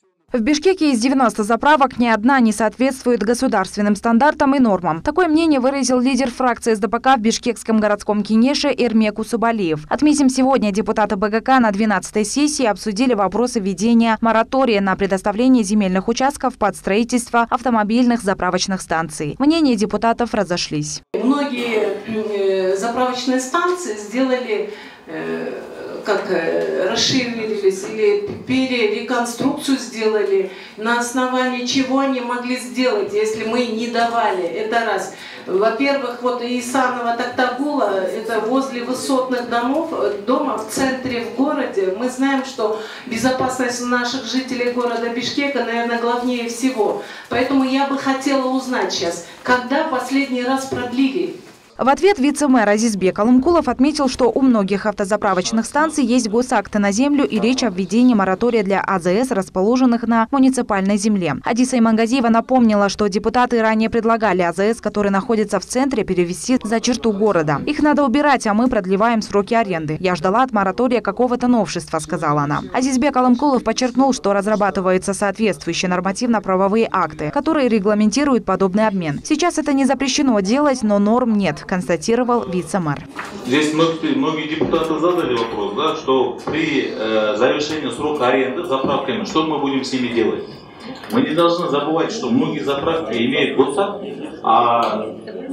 В Бишкеке из 90 заправок ни одна не соответствует государственным стандартам и нормам. Такое мнение выразил лидер фракции СДПК в Бишкекском городском кенеше Эрмек Усубалиев. Отметим, сегодня депутаты БГК на 12-й сессии обсудили вопросы введения моратория на предоставление земельных участков под строительство автомобильных заправочных станций. Мнения депутатов разошлись. Многие заправочные станции сделали расширились или перереконструкцию сделали, на основании чего они могли сделать, если мы не давали. Это раз. Во-первых, вот Исанова Токтагула, это возле высотных дома в центре, в городе. Мы знаем, что безопасность наших жителей города Бишкека, наверное, главнее всего. Поэтому я бы хотела узнать сейчас, когда последний раз продлили. В ответ вице-мэр Азизбек Алымкулов отметил, что у многих автозаправочных станций есть госакты на землю и речь о введении моратория для АЗС, расположенных на муниципальной земле. Адиса Имангазиева напомнила, что депутаты ранее предлагали АЗС, которые находятся в центре, перевести за черту города. Их надо убирать, а мы продлеваем сроки аренды. Я ждала от моратория какого-то новшества, сказала она. Азизбек Алымкулов подчеркнул, что разрабатываются соответствующие нормативно-правовые акты, которые регламентируют подобный обмен. Сейчас это не запрещено делать, но норм нет, констатировал вице-мэр. Здесь многие депутаты задали вопрос, да, что при завершении срока аренды заправками, что мы будем с ними делать? Мы не должны забывать, что многие заправки имеют госакт, а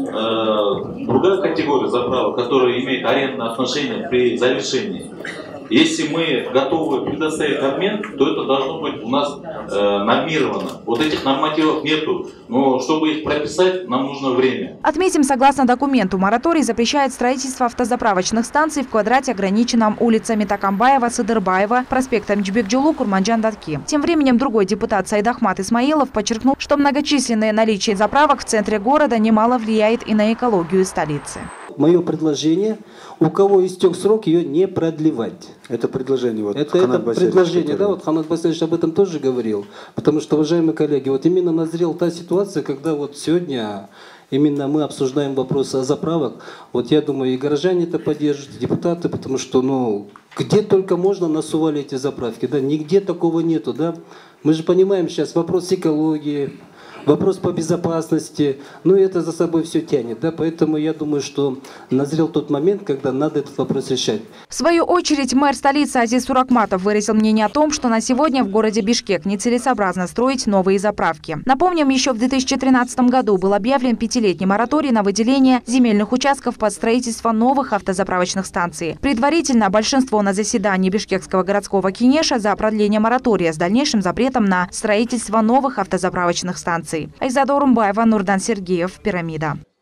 другая категория заправок, которая имеет арендное отношение при завершении. Если мы готовы предоставить обмен, то это должно быть у нас нормировано. Вот этих нормативов нету, но чтобы их прописать, нам нужно время. Отметим, согласно документу, мораторий запрещает строительство автозаправочных станций в квадрате, ограниченном улицами Такамбаева, Садырбаева, проспектом Джбекджулу, Курманджан-Датки. Тем временем другой депутат Сайдахмат Исмаилов подчеркнул, что многочисленное наличие заправок в центре города немало влияет и на экологию столицы. Мое предложение, у кого истек срок, ее не продлевать. Это предложение. Вот, это предложение, да, вот Хамат Басилович об этом тоже говорил. Потому что, уважаемые коллеги, вот именно назрела та ситуация, когда вот сегодня именно мы обсуждаем вопросы о заправок. Вот я думаю, и горожане это поддержат, и депутаты, потому что, ну, где только можно насували эти заправки, да, нигде такого нету, да. Мы же понимаем сейчас вопрос экологии, вопрос по безопасности, ну это за собой все тянет, да, поэтому я думаю, что назрел тот момент, когда надо этот вопрос решать. В свою очередь мэр столицы Азиз Суракматов выразил мнение о том, что на сегодня в городе Бишкек нецелесообразно строить новые заправки. Напомним, еще в 2013 году был объявлен 5-летний мораторий на выделение земельных участков под строительство новых автозаправочных станций. Предварительно большинство на заседании Бишкекского городского кенеша за продление моратория с дальнейшим запретом на строительство новых автозаправочных станций. Айзада Урумбаева, Нурдан Сергеев, Пирамида.